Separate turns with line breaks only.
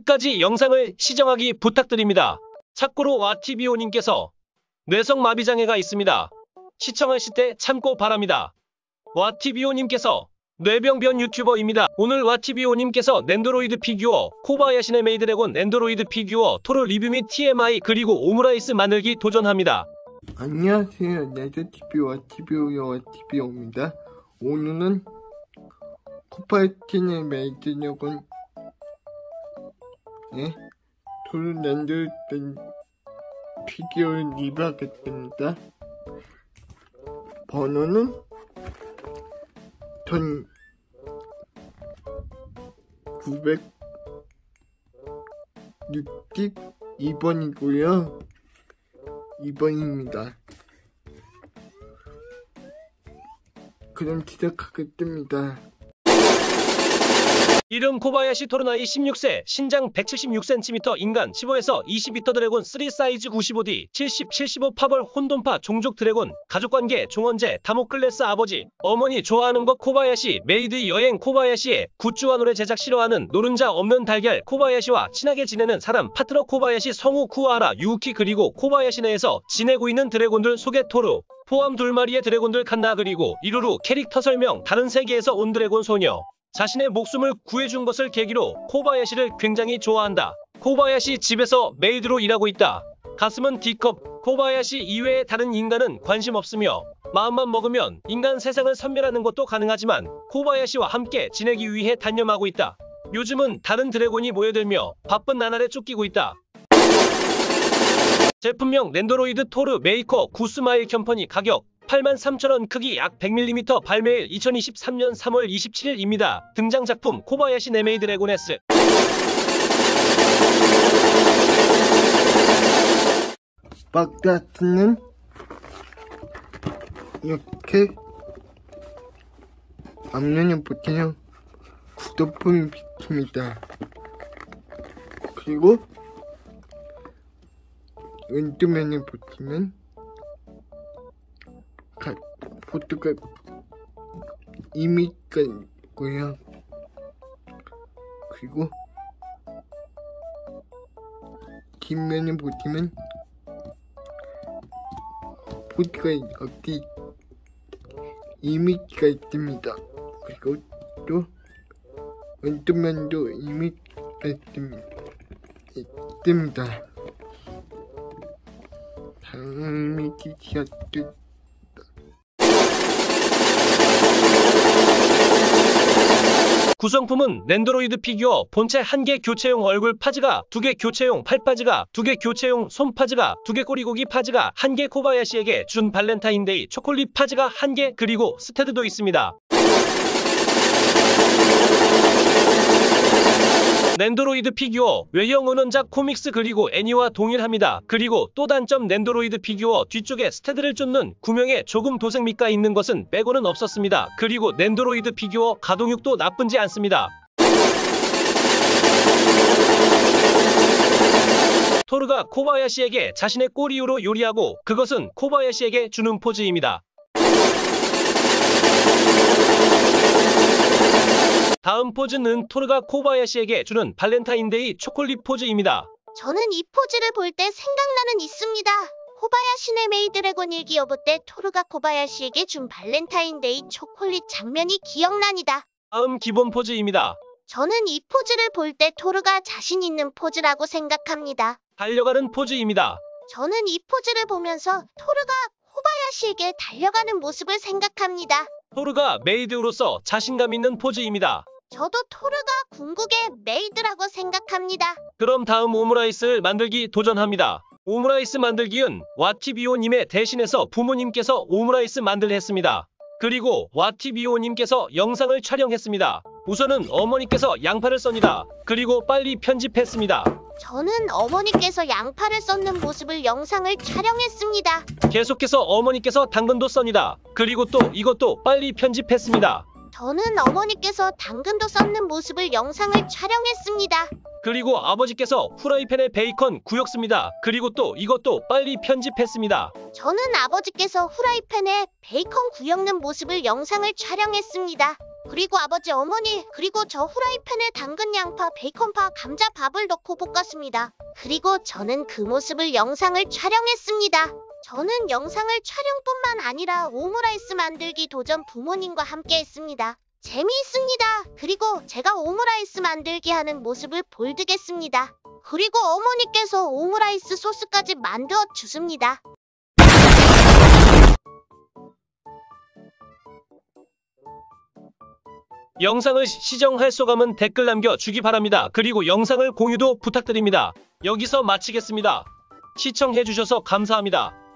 끝까지 영상을 시청하기 부탁드립니다. 참고로 와티비오님께서 뇌성마비장애가 있습니다. 시청하실 때 참고 바랍니다. 와티비오님께서 뇌병변 유튜버입니다. 오늘 와티비오님께서 낸도로이드 피규어, 코바야시네 메이드래곤 낸도로이드 피규어, 토르 리뷰 및 TMI 그리고 오므라이스 만들기 도전합니다.
안녕하세요. 네더TV 와티비오입니다. 오늘은 코바야시네 메이드래곤 토르 낸도로이드 피규어를 리뷰하겠습니다. 번호는 1962번이고요. 2번입니다. 그럼 시작하겠습니다.
이름 코바야시 토르 나이 16세, 신장 176cm, 인간 15에서 20m 드래곤 3 사이즈 95D, 70-75 파벌 혼돈파 종족 드래곤, 가족관계 종원제, 다모클레스 아버지, 어머니 좋아하는 것 코바야시, 메이드 여행 코바야시의 굿즈와 노래 제작 싫어하는 노른자 없는 달걀 코바야시와 친하게 지내는 사람 파트너 코바야시 성우 쿠아라 유우키 그리고 코바야시 내에서 지내고 있는 드래곤들 소개 토르, 포함 2마리의 드래곤들 칸나 그리고 이루루 캐릭터 설명 다른 세계에서 온 드래곤 소녀. 자신의 목숨을 구해준 것을 계기로 코바야시를 굉장히 좋아한다. 코바야시 집에서 메이드로 일하고 있다. 가슴은 D컵. 코바야시 이외의 다른 인간은 관심 없으며 마음만 먹으면 인간 세상을 선멸하는 것도 가능하지만 코바야시와 함께 지내기 위해 단념하고 있다. 요즘은 다른 드래곤이 모여들며 바쁜 나날에 쫓기고 있다. 제품명 낸도로이드 토르 메이커 구스마일 컴퍼니 가격 83,000원 크기 약 100mm 발매일 2023년 3월 27일입니다. 등장작품 코바야시 네메이 드래곤 S.
바깥은 이렇게 앞면에 보시면 구도품이 비칩니다. 그리고 왼쪽면에 보시면 포트가 이미지가 있고요. 그리고 뒷면에 보시면 포트가 여기 이미지가 있습니다. 그리고 또 왼쪽면도 이미지가 있습니다. 다음이 티셔츠
구성품은 낸도로이드 피규어 본체 1개 교체용 얼굴 파즈가 2개 교체용 팔 파즈가 2개 교체용 손 파즈가 2개 꼬리고기 파즈가 1개 코바야시에게 준 발렌타인데이 초콜릿 파즈가 1개 그리고 스테드도 있습니다. 낸도로이드 피규어 외형 은원작 코믹스 그리고 애니와 동일합니다. 그리고 또 단점 낸도로이드 피규어 뒤쪽에 스테드를 쫓는 구명에 조금 도색미가 있는 것은 빼고는 없었습니다. 그리고 낸도로이드 피규어 가동력도 나쁘지 않습니다. 토르가 코바야시에게 자신의 꼬리우로 요리하고 그것은 코바야시에게 주는 포즈입니다. 다음 포즈는 토르가 코바야시에게 주는 발렌타인데이 초콜릿 포즈입니다.
저는 이 포즈를 볼 때 생각나는 있습니다. 코바야시네 메이드래곤 일기여부 때 토르가 코바야시에게 준 발렌타인데이 초콜릿 장면이 기억납니다.
다음 기본 포즈입니다.
저는 이 포즈를 볼 때 토르가 자신 있는 포즈라고 생각합니다.
달려가는 포즈입니다.
저는 이 포즈를 보면서 토르가 코바야시에게 달려가는 모습을 생각합니다.
토르가 메이드로서 자신감 있는 포즈입니다.
저도 토르가 궁극의 메이드라고 생각합니다.
그럼 다음 오므라이스를 만들기 도전합니다. 오므라이스 만들기는 와티비오님의 대신해서 부모님께서 오므라이스 만들려 했습니다. 그리고 와티비오님께서 영상을 촬영했습니다. 우선은 어머니께서 양파를 썹니다. 그리고 빨리 편집했습니다.
저는 어머니께서 양파를 썰는 모습을 영상을 촬영했습니다.
계속해서 어머니께서 당근도 썹니다. 그리고 또 이것도 빨리 편집했습니다.
저는 어머니께서 당근도 썰는 모습을 영상을 촬영했습니다.
그리고 아버지께서 후라이팬에 베이컨 구역 씁니다. 그리고 또 이것도 빨리 편집했습니다.
저는 아버지께서 후라이팬에 베이컨 구역는 모습을 영상을 촬영했습니다. 그리고 아버지 어머니 그리고 저 후라이팬에 당근 양파 베이컨파 감자 밥을 넣고 볶았습니다. 그리고 저는 그 모습을 영상을 촬영했습니다. 저는 영상을 촬영뿐만 아니라 오므라이스 만들기 도전 부모님과 함께 했습니다. 재미있습니다. 그리고 제가 오므라이스 만들기 하는 모습을 보여드리겠습니다. 그리고 어머니께서 오므라이스 소스까지 만들어 주십니다.
영상을 시청할 소감은 댓글 남겨주기 바랍니다. 그리고 영상을 공유도 부탁드립니다. 여기서 마치겠습니다. 시청해주셔서 감사합니다.